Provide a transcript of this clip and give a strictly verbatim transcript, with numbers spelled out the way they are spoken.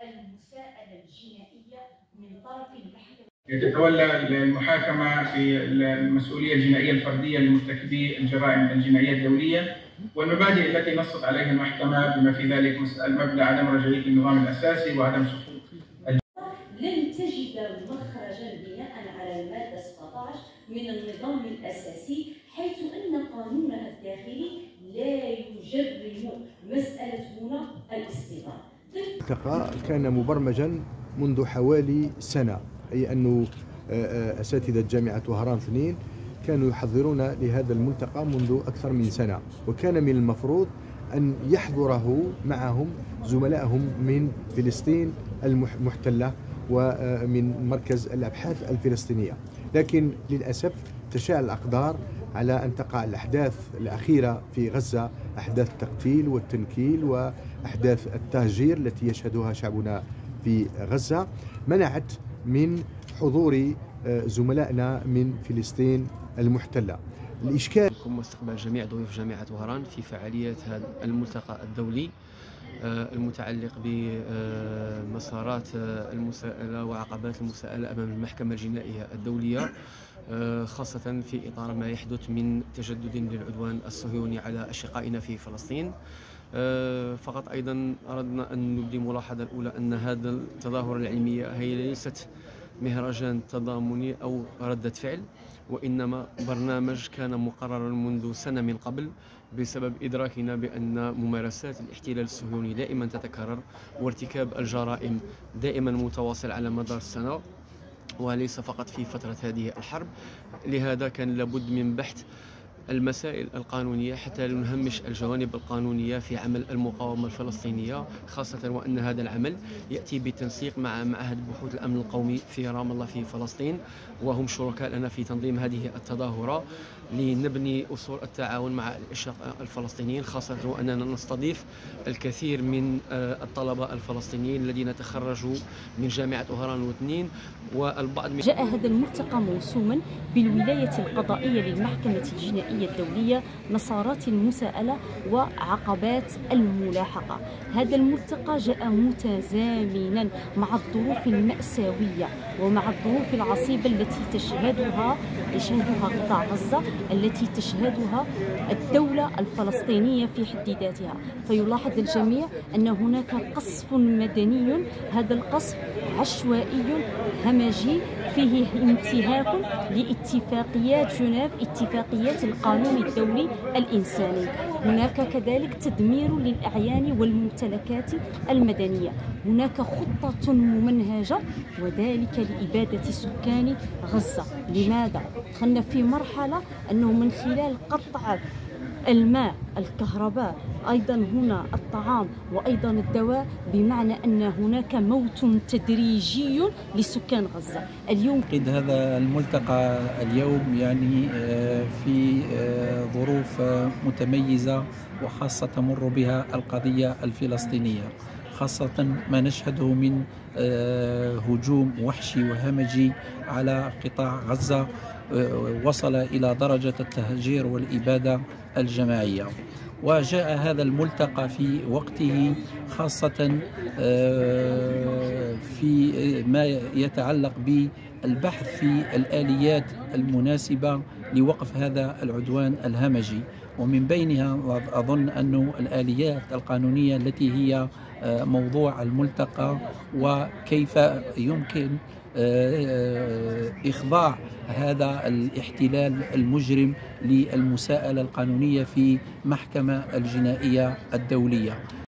المساءلة الجنائية من طرف المحكمة. تتولى المحاكمة في المسؤولية الجنائية الفردية لمرتكبي الجرائم الجنائية الدولية، والمبادئ التي نصت عليها المحكمة بما في ذلك مبدأ عدم رجعية النظام الأساسي وعدم سقوط. لن تجد مخرجا بناء على المادة سبعة عشر من النظام الأساسي، حيث أن قانونها الداخلي لا يجرم مسألة هنا الاستيطان. الملتقى كان مبرمجا منذ حوالي سنة، أي أنه أساتذة جامعة وهران اثنين كانوا يحضرون لهذا الملتقى منذ أكثر من سنة، وكان من المفروض أن يحضره معهم زملائهم من فلسطين المحتلة ومن مركز الأبحاث الفلسطينية، لكن للأسف تشاء الأقدار على أن تقع الأحداث الأخيرة في غزة، أحداث التقتيل والتنكيل وأحداث التهجير التي يشهدها شعبنا في غزة، منعت من حضور زملائنا من فلسطين المحتلة. الإشكال واستقبال جميع ضيوف جامعة وهران في فعاليات هذا الملتقى الدولي المتعلق بمسارات المساءلة وعقبات المساءلة أمام المحكمة الجنائية الدولية، خاصة في إطار ما يحدث من تجدد للعدوان الصهيوني على أشقائنا في فلسطين. فقط أيضا أردنا أن نبدي ملاحظة الأولى أن هذا التظاهرة العلمية هي ليست مهرجان تضامني أو ردة فعل، وإنما برنامج كان مقررا منذ سنة من قبل بسبب إدراكنا بأن ممارسات الاحتلال الصهيوني دائما تتكرر، وارتكاب الجرائم دائما متواصل على مدار السنة وليس فقط في فترة هذه الحرب. لهذا كان لابد من بحث المسائل القانونية حتى لا نهمش الجوانب القانونية في عمل المقاومة الفلسطينية، خاصة وأن هذا العمل يأتي بالتنسيق مع معهد بحوث الأمن القومي في رام الله في فلسطين، وهم شركاء لنا في تنظيم هذه التظاهرة لنبني أصول التعاون مع الأشقاء الفلسطينيين، خاصة وأننا نستضيف الكثير من الطلبة الفلسطينيين الذين تخرجوا من جامعة وهران واثنين والبعض من جاء هذا الملتقى موسوما بالولاية القضائية للمحكمة الجنائية الدولية، مسارات المساءلة وعقبات الملاحقة. هذا الملتقى جاء متزامنا مع الظروف المأساوية ومع الظروف العصيبة التي تشهدها يشهدها قطاع غزة، التي تشهدها الدولة الفلسطينية في حد ذاتها. فيلاحظ الجميع أن هناك قصف مدني، هذا القصف عشوائي همجي فيه انتهاك لاتفاقيات جنيف، اتفاقيات القانون الدولي الإنساني. هناك كذلك تدمير للأعيان والممتلكات المدنية. هناك خطة ممنهجة وذلك لإبادة سكان غزة. لماذا؟ دخلنا في مرحلة أنه من خلال قطع الماء، الكهرباء، أيضا هنا الطعام وأيضا الدواء، بمعنى أن هناك موت تدريجي لسكان غزة. اليوم قد هذا الملتقى اليوم يعني في ظروف متميزة، وخاصة تمر بها القضية الفلسطينية، خاصة ما نشهده من هجوم وحشي وهمجي على قطاع غزة وصل إلى درجة التهجير والإبادة الجماعية. وجاء هذا الملتقى في وقته، خاصة في ما يتعلق بالبحث في الآليات المناسبة لوقف هذا العدوان الهمجي، ومن بينها أظن أن الآليات القانونية التي هي موضوع الملتقى، وكيف يمكن إخضاع هذا الاحتلال المجرم للمساءلة القانونية في محكمة الجنائية الدولية.